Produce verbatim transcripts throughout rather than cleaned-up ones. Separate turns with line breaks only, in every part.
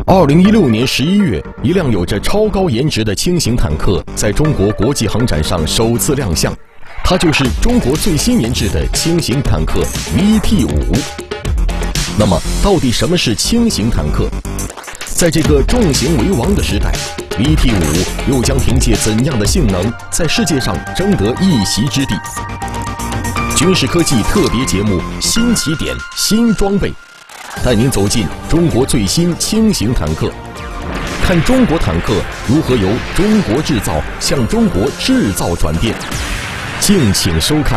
二零一六年十一月，一辆有着超高颜值的轻型坦克在中国国际航展上首次亮相，它就是中国最新研制的轻型坦克 V T 五。那么，到底什么是轻型坦克？在这个重型为王的时代 ，V T 五又将凭借怎样的性能在世界上争得一席之地？军事科技特别节目《新起点新装备》，带您走进中国最新轻型坦克，看中国坦克如何由中国制造向中国制造转变。敬请收看。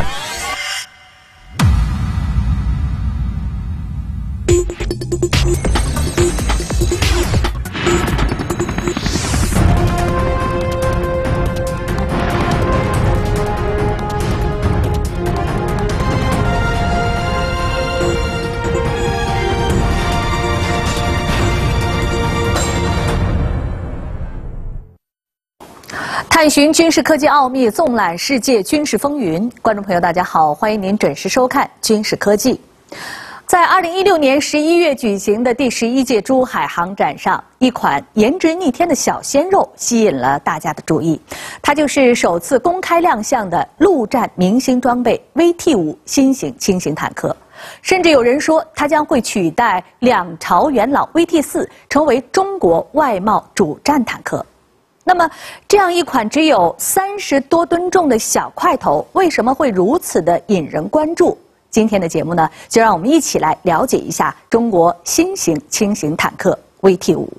探寻军事科技奥秘，纵览世界军事风云。观众朋友，大家好，欢迎您准时收看《军事科技》。在二零一六年十一月举行的第十一届珠海航展上，一款颜值逆天的小鲜肉吸引了大家的注意。它就是首次公开亮相的陆战明星装备 V T 五新型轻型坦克。甚至有人说，它将会取代两朝元老 V T 四，成为中国外贸主战坦克。那么，这样一款只有三十多吨重的小块头，为什么会如此的引人关注？今天的节目呢，就让我们一起来了解一下中国新型轻型坦克 V T 五。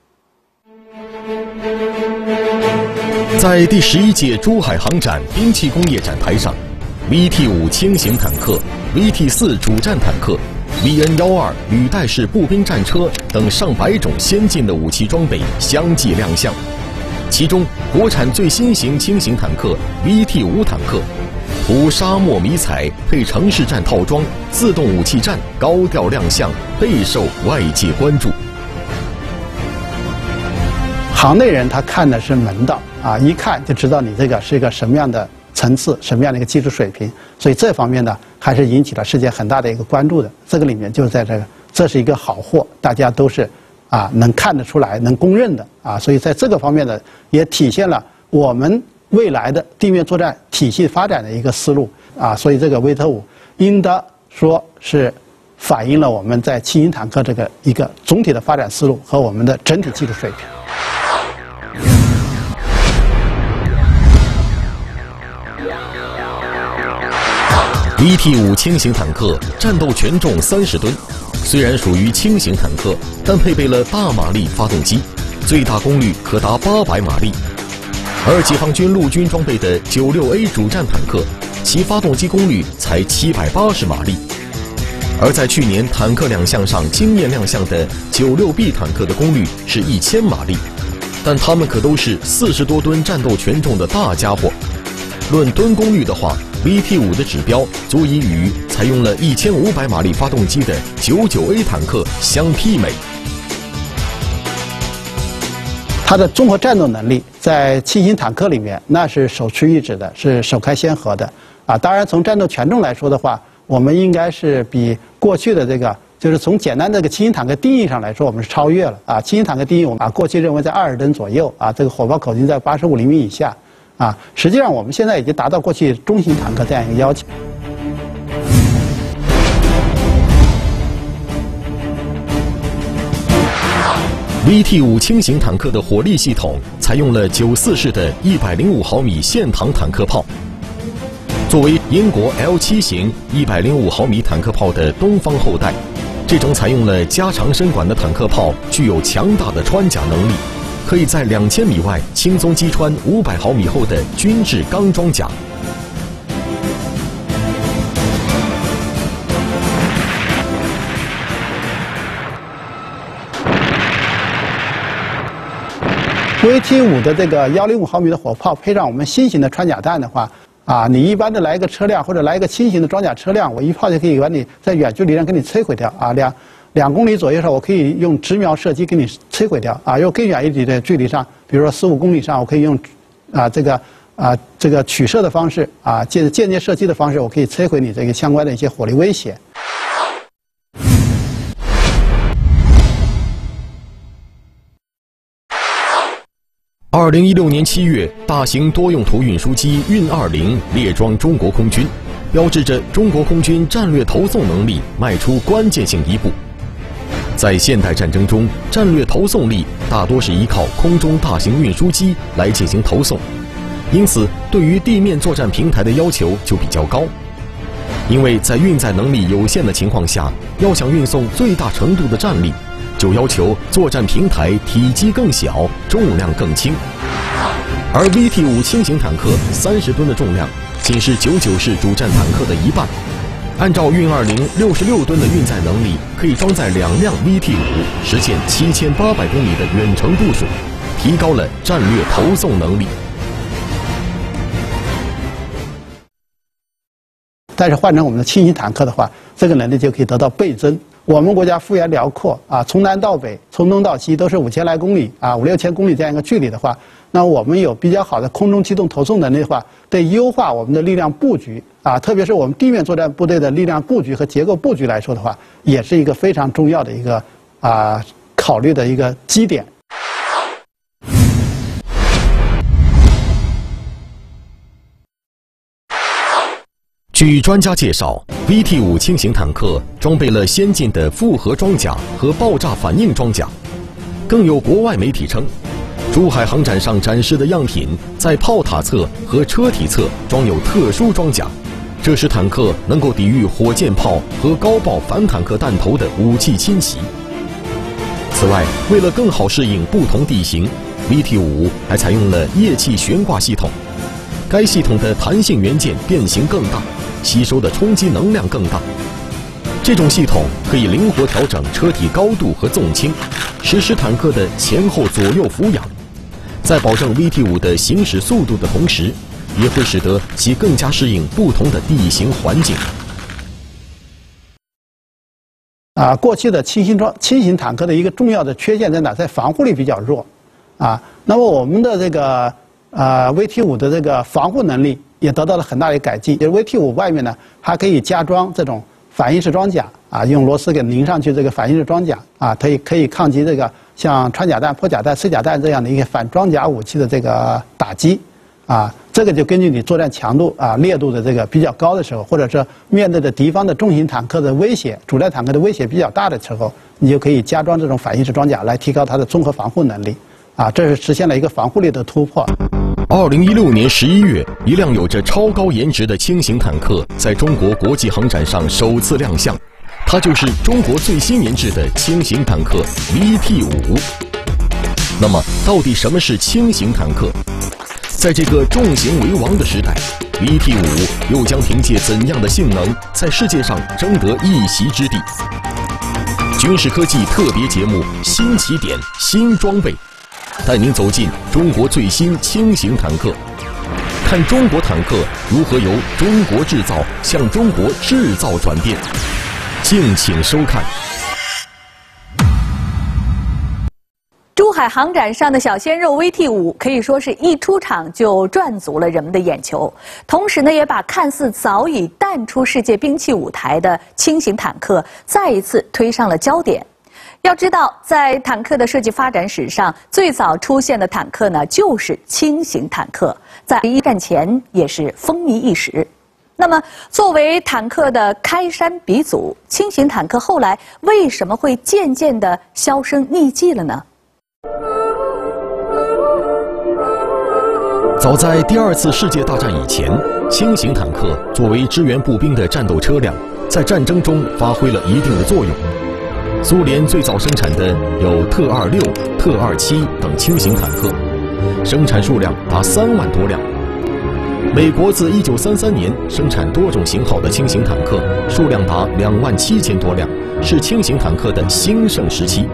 在第十一届珠海航展兵器工业展台上 ，V T 五轻型坦克、V T 四主战坦克、V N 幺二履带式步兵战车等上百种先进的武器装备相继亮相。其中，国产最新型轻型坦克 V T 五坦克，涂沙漠迷彩配城市战套装，自动武器站高调亮相，备受外界关注。
行内人他看的是门道啊，一看就知道你这个是一个什么样的层次，什么样的一个技术水平，所以这方面呢，还是引起了世界很大的一个关注的。这个里面就在这个，这是一个好货，大家都是。啊，能看得出来，能公认的啊，所以在这个方面呢，也体现了我们未来的地面作战体系发展的一个思路啊，所以这个 V T 五应当说是反映了我们在轻型坦克这个一个总体的发展思路和我们的整体技术水平。
V T 五轻型坦克战斗全重三十吨。虽然属于轻型坦克，但配备了大马力发动机，最大功率可达八百马力。而解放军陆军装备的九六 A 主战坦克，其发动机功率才七百八十马力。而在去年坦克两项上惊艳亮相的九六 B 坦克的功率是一千马力，但它们可都是四十多吨战斗权重的大家伙。论吨功率的话， V T 五的指标足以与采用了一千五百马力发动机的九九 A 坦克相媲美。
它的综合战斗能力在轻型坦克里面那是首屈一指的，是首开先河的啊。当然，从战斗权重来说的话，我们应该是比过去的这个，就是从简单的这个轻型坦克定义上来说，我们是超越了啊。轻型坦克定义我们啊过去认为在二十吨左右啊，这个火炮口径在八十五厘米以下。啊，实际上我们现在已经达到过去中型坦克这样一个要求。
V T 五轻型坦克的火力系统采用了九四式的一百零五毫米线膛坦克炮，作为英国 L 七 型一百零五毫米坦克炮的东方后代，这种采用了加长身管的坦克炮具有强大的穿甲能力。可以在两千米外轻松击穿五百毫米厚的军制钢装甲。
V T 五的这个一百零五毫米的火炮配上我们新型的穿甲弹的话，啊，你一般的来一个车辆或者来一个轻型的装甲车辆，我一炮就可以把你在远距离上给你摧毁掉啊，两。两公里左右上，我可以用直瞄射击给你摧毁掉啊；又更远一点的距离上，比如说十五公里上，我可以用啊这个啊这个取射的方式啊，借间接射击的方式，我可以摧毁你这个相关的一些火力威胁。 ，
二零一六年七月，大型多用途运输机运二零列装中国空军，标志着中国空军战略投送能力迈出关键性一步。在现代战争中，战略投送力大多是依靠空中大型运输机来进行投送，因此对于地面作战平台的要求就比较高。因为在运载能力有限的情况下，要想运送最大程度的战力，就要求作战平台体积更小，重量更轻。而 V T 五轻型坦克三十吨的重量，仅是九九式主战坦克的一半。按照运二零六十六吨的运载能力，可以装载两辆 V T 五，实现七千八百公里的远程部署，提高了战略投送能力。
但是换成我们的轻型坦克的话，这个能力就可以得到倍增。我们国家幅员辽阔啊，从南到北，从东到西都是五千来公里啊，五六千公里这样一个距离的话，那我们有比较好的空中机动投送能力的话，对优化我们的力量布局啊，特别是我们地面作战部队的力量布局和结构布局来说的话，也是一个非常重要的一个啊考虑的一个基点。
据专家介绍 ，V T 五轻型坦克装备了先进的复合装甲和爆炸反应装甲，更有国外媒体称，珠海航展上展示的样品在炮塔侧和车体侧装有特殊装甲，这使坦克能够抵御火箭炮和高爆反坦克弹头的武器侵袭。此外，为了更好适应不同地形 ，V T 五还采用了液气悬挂系统，该系统的弹性元件变形更大，吸收的冲击能量更大。这种系统可以灵活调整车体高度和纵倾，实施坦克的前后左右俯仰，在保证 V T 五的行驶速度的同时，也会使得其更加适应不同的地形环境。
啊，过去的轻型装轻型坦克的一个重要的缺陷在哪？在防护力比较弱，啊，那么我们的这个呃 V T 五的这个防护能力也得到了很大的改进。就是 V T 五外面呢，还可以加装这种反应式装甲啊，用螺丝给拧上去这个反应式装甲啊，可以可以抗击这个像穿甲弹、破甲弹、碎甲弹这样的一个反装甲武器的这个打击啊。这个就根据你作战强度啊、烈度的这个比较高的时候，或者是面对着敌方的重型坦克的威胁、主战坦克的威胁比较大的时候，你就可以加装这种反应式装甲来提高它的综合防护能力啊，这是实现了一个防护力的突破。
二零一六年十一月，一辆有着超高颜值的轻型坦克在中国国际航展上首次亮相，它就是中国最新研制的轻型坦克 V T 五。那么，到底什么是轻型坦克？在这个重型为王的时代 ，V T 五又将凭借怎样的性能在世界上争得一席之地？军事科技特别节目《新起点新装备》，带您走进中国最新轻型坦克，看中国坦克如何由中国制造向中国制造转变。敬请收看。
珠海航展上的小鲜肉 V T 五可以说是一出场就赚足了人们的眼球，同时呢，也把看似早已淡出世界兵器舞台的轻型坦克再一次推上了焦点。要知道，在坦克的设计发展史上，最早出现的坦克呢就是轻型坦克，在一战前也是风靡一时。那么，作为坦克的开山鼻祖，轻型坦克后来为什么会渐渐地销声匿迹了呢？
早在第二次世界大战以前，轻型坦克作为支援步兵的战斗车辆，在战争中发挥了一定的作用。苏联最早生产的有特二六、特二七等轻型坦克，生产数量达三万多辆。美国自一九三三年生产多种型号的轻型坦克，数量达两万七千多辆，是轻型坦克的兴盛时期。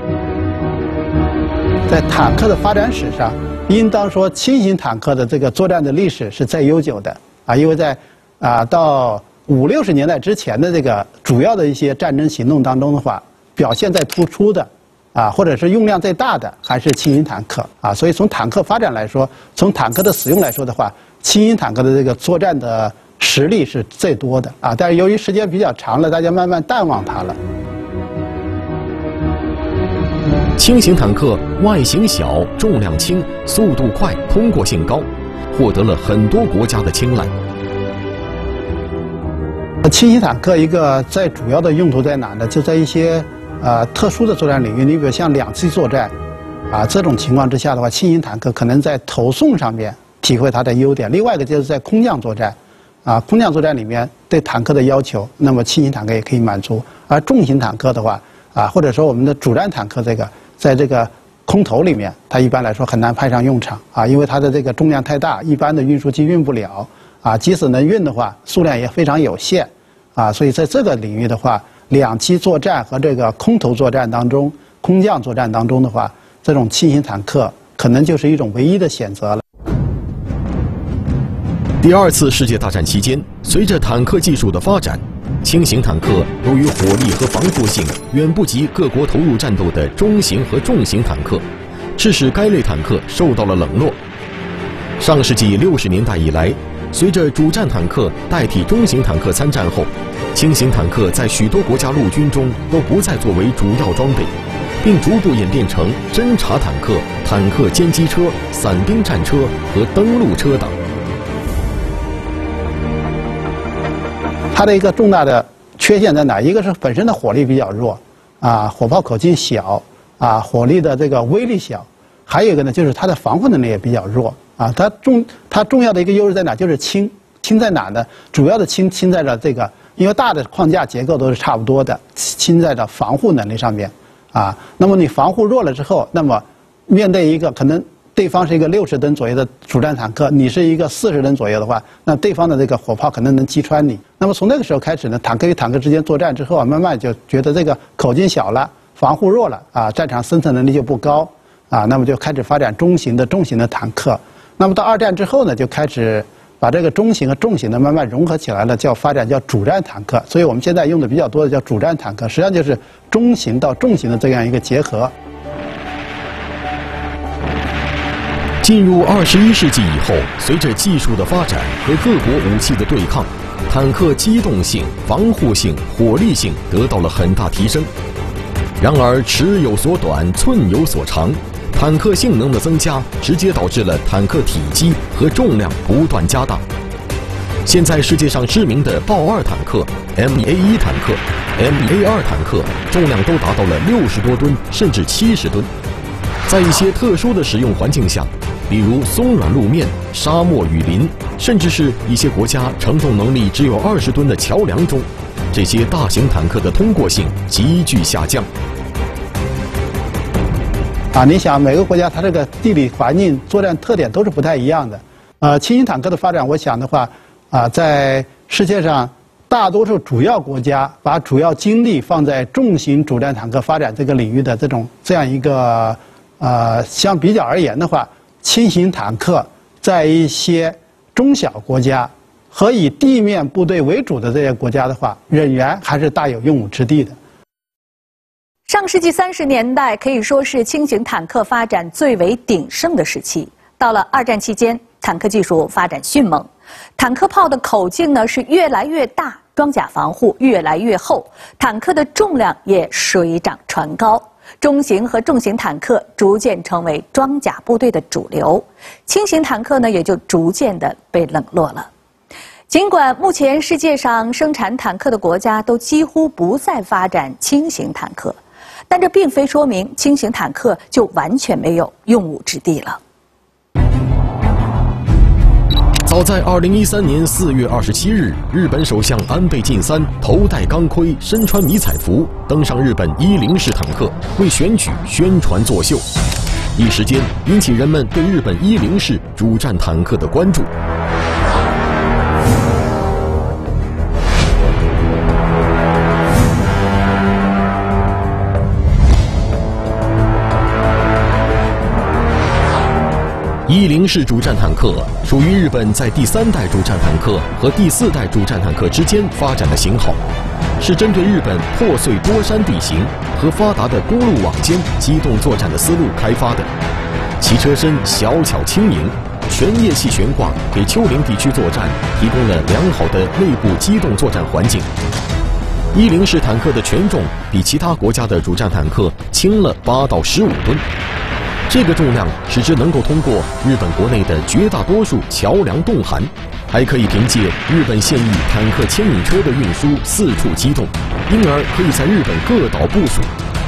在坦克的发展史上，应当说轻型坦克的这个作战的历史是最悠久的啊，因为在啊到五六十年代之前的这个主要的一些战争行动当中的话，表现最突出的啊，或者是用量最大的还是轻型坦克啊，所以从坦克发展来说，从坦克的使用来说的话，轻型坦克的这个作战的实力是最多的啊，但是由于时间比较长了，大家慢慢淡忘它了。
轻型坦克外形小、重量轻、速度快、通过性高，获得了很多国家的青睐。
轻型坦克一个在主要的用途在哪呢？就在一些呃特殊的作战领域，你比如像两栖作战，啊这种情况之下的话，轻型坦克可能在投送上面体会它的优点。另外一个就是在空降作战，啊空降作战里面对坦克的要求，那么轻型坦克也可以满足。而重型坦克的话，啊或者说我们的主战坦克这个，在这个空投里面，它一般来说很难派上用场啊，因为它的这个重量太大，一般的运输机运不了啊，即使能运的话，数量也非常有限啊，所以在这个领域的话，两栖作战和这个空投作战当中，空降作战当中的话，这种轻型坦克可能就是一种唯一的选择了。
第二次世界大战期间，随着坦克技术的发展，轻型坦克由于火力和防护性远不及各国投入战斗的中型和重型坦克，致使该类坦克受到了冷落。上世纪六十年代以来，随着主战坦克代替中型坦克参战后，轻型坦克在许多国家陆军中都不再作为主要装备，并逐步演变成侦察坦克、坦克歼击车、伞兵战车和登陆车等。
它的一个重大的缺陷在哪？一个是本身的火力比较弱，啊，火炮口径小，啊，火力的这个威力小，还有一个呢，就是它的防护能力也比较弱，啊，它重它重要的一个优势在哪？就是轻，轻在哪呢？主要的轻轻在了这个，因为大的框架结构都是差不多的，轻在了防护能力上面，啊，那么你防护弱了之后，那么面对一个可能对方是一个六十吨左右的主战坦克，你是一个四十吨左右的话，那对方的这个火炮可能能击穿你。那么从那个时候开始呢，坦克与坦克之间作战之后啊，慢慢就觉得这个口径小了，防护弱了啊，战场生存能力就不高啊，那么就开始发展中型的、重型的坦克。那么到二战之后呢，就开始把这个中型和重型的慢慢融合起来了，叫发展叫主战坦克。所以我们现在用的比较多的叫主战坦克，实际上就是中型到重型的这样一个结合。
进入二十一世纪以后，随着技术的发展和各国武器的对抗，坦克机动性、防护性、火力性得到了很大提升。然而，尺有所短，寸有所长，坦克性能的增加直接导致了坦克体积和重量不断加大。现在世界上知名的豹二坦克、M A 一坦克、M A 二坦克重量都达到了六十多吨，甚至七十吨。在一些特殊的使用环境下，比如松软路面、沙漠雨林，甚至是一些国家承重能力只有二十吨的桥梁中，这些大型坦克的通过性急剧下降。
啊，你想每个国家它这个地理环境、作战特点都是不太一样的。呃，轻型坦克的发展，我想的话，啊，在世界上大多数主要国家把主要精力放在重型主战坦克发展这个领域的这种这样一个呃，相比较而言的话，轻型坦克在一些中小国家和以地面部队为主的这些国家的话，仍然还是大有用武之地的。
上世纪三十年代可以说是轻型坦克发展最为鼎盛的时期。到了二战期间，坦克技术发展迅猛，坦克炮的口径呢是越来越大，装甲防护越来越厚，坦克的重量也水涨船高。中型和重型坦克逐渐成为装甲部队的主流，轻型坦克呢也就逐渐的被冷落了。尽管目前世界上生产坦克的国家都几乎不再发展轻型坦克，但这并非说明轻型坦克就完全没有用武之地了。
早在二零一三年四月二十七日，日本首相安倍晋三头戴钢盔，身穿迷彩服，登上日本一零式坦克，为选举宣传作秀，一时间引起人们对日本一零式主战坦克的关注。一零式主战坦克属于日本在第三代主战坦克和第四代主战坦克之间发展的型号，是针对日本破碎多山地形和发达的公路网间机动作战的思路开发的。其车身小巧轻盈，全液气悬挂，给丘陵地区作战提供了良好的内部机动作战环境。 一零式坦克的权重比其他国家的主战坦克轻了八到十五吨。这个重量使之能够通过日本国内的绝大多数桥梁洞涵，还可以凭借日本现役坦克牵引车的运输四处机动，因而可以在日本各岛部署。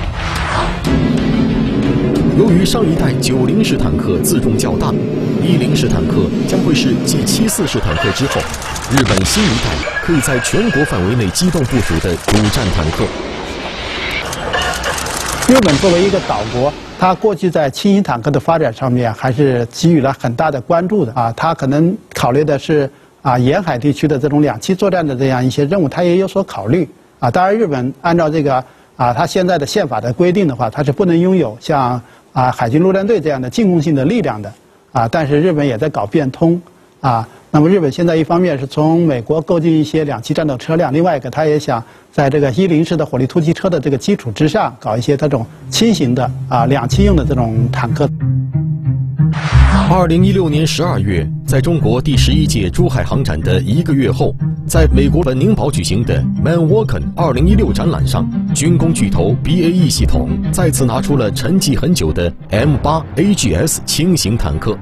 由于上一代九零式坦克自重较大，一零式坦克将会是继七四式坦克之后，日本新一代可以在全国范围内机动部署的主战坦克。
日本作为一个岛国，它过去在轻型坦克的发展上面还是给予了很大的关注的啊。它可能考虑的是啊沿海地区的这种两栖作战的这样一些任务，它也有所考虑啊。当然，日本按照这个啊它现在的宪法的规定的话，它是不能拥有像啊海军陆战队这样的进攻性的力量的啊。但是日本也在搞变通啊。那么日本现在一方面是从美国购进一些两栖战斗车辆，另外一个它也想在这个一零式的火力突击车的这个基础之上，搞一些这种轻型的啊两栖用的这种坦克。
二零一六年十二月，在中国第十一届珠海航展的一个月后，在美国本宁堡举行的 Manwaken 二零一六展览上，军工巨头 B A E 系统再次拿出了沉寂很久的 M 八 A G S 轻型坦克。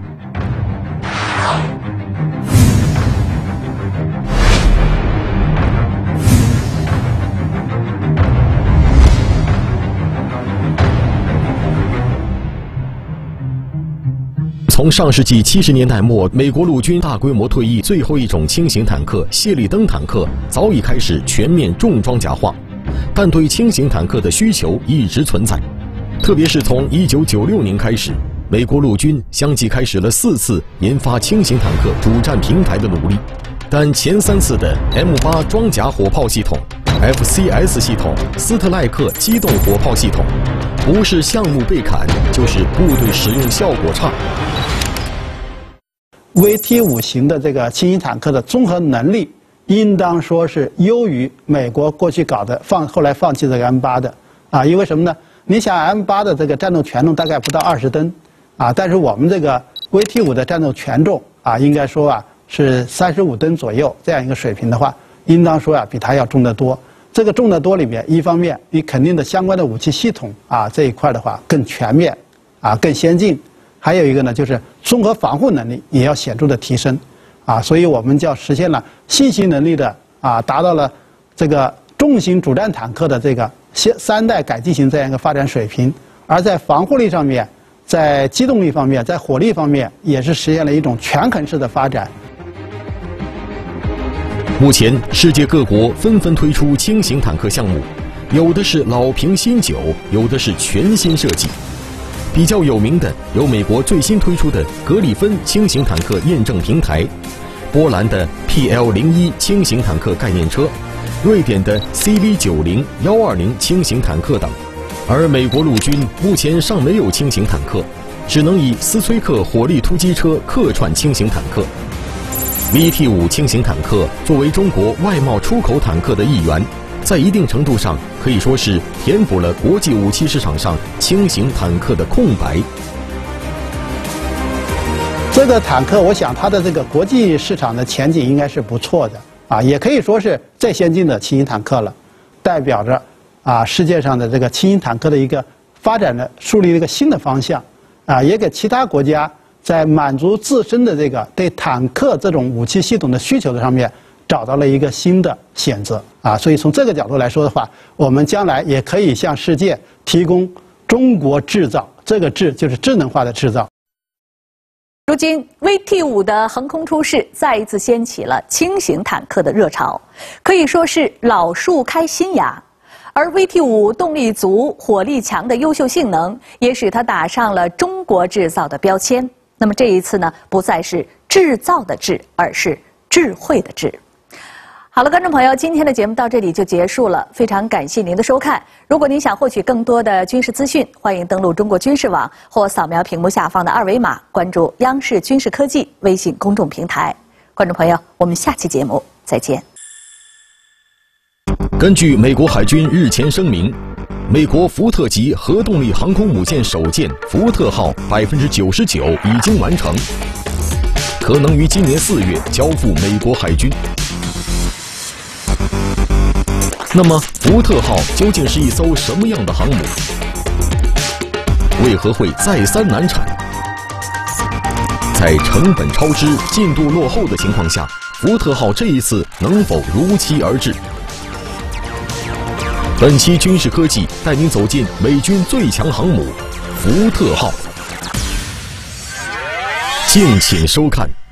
从上世纪七十年代末美国陆军大规模退役最后一种轻型坦克谢利登坦克早已开始全面重装甲化，但对轻型坦克的需求一直存在。特别是从一九九六年开始，美国陆军相继开始了四次研发轻型坦克主战平台的努力，但前三次的 M 八 装甲火炮系统、F C S 系统、斯特赖克机动火炮系统，不是项目被砍，就是部队使用效果差。
V T 五 型的这个轻型坦克的综合能力，应当说是优于美国过去搞的放后来放弃这个 M 八 的啊，因为什么呢？你想 M 八 的这个战斗权重大概不到二十吨啊，但是我们这个 V T 五 的战斗权重啊，应该说啊是三十五吨左右这样一个水平的话，应当说啊比它要重得多。这个重得多里面，一方面你肯定的相关的武器系统啊这一块的话更全面啊更先进。还有一个呢，就是综合防护能力也要显著的提升，啊，所以我们就实现了信息能力的啊，达到了这个重型主战坦克的这个三三代改进型这样一个发展水平，而在防护力上面，在机动力方面，在火力方面，也是实现了一种全横式的发展。
目前，世界各国纷纷推出轻型坦克项目，有的是老瓶新酒，有的是全新设计。比较有名的有美国最新推出的格里芬轻型坦克验证平台，波兰的 P L 零一 轻型坦克概念车，瑞典的 C V 九零 一二零轻型坦克等。而美国陆军目前尚没有轻型坦克，只能以斯崔克火力突击车客串轻型坦克。V T 五 轻型坦克作为中国外贸出口坦克的一员，在一定程度上可以说是填补了国际武器市场上轻型坦克的空白。
这个坦克，我想它的这个国际市场的前景应该是不错的啊，也可以说是最先进的轻型坦克了，代表着啊世界上的这个轻型坦克的一个发展的树立了一个新的方向啊，也给其他国家在满足自身的这个对坦克这种武器系统的需求的上面找到了一个新的选择啊，所以从这个角度来说的话，我们将来也可以向世界提供中国制造，这个智就是智能化的制造。
如今 V T 五 的横空出世，再一次掀起了轻型坦克的热潮，可以说是老树开新芽。而 V T 五 动力足、火力强的优秀性能，也使它打上了中国制造的标签。那么这一次呢，不再是制造的制，而是智慧的智。好了，观众朋友，今天的节目到这里就结束了，非常感谢您的收看。如果您想获取更多的军事资讯，欢迎登录中国军事网或扫描屏幕下方的二维码，关注央视军事科技微信公众平台。观众朋友，我们下期节目再见。
根据美国海军日前声明，美国福特级核动力航空母舰首舰福特号百分之九十九已经完成，可能于今年四月交付美国海军。 那么，福特号究竟是一艘什么样的航母？为何会再三难产？在成本超支、进度落后的情况下，福特号这一次能否如期而至？本期军事科技带您走进美军最强航母——福特号。敬请收看。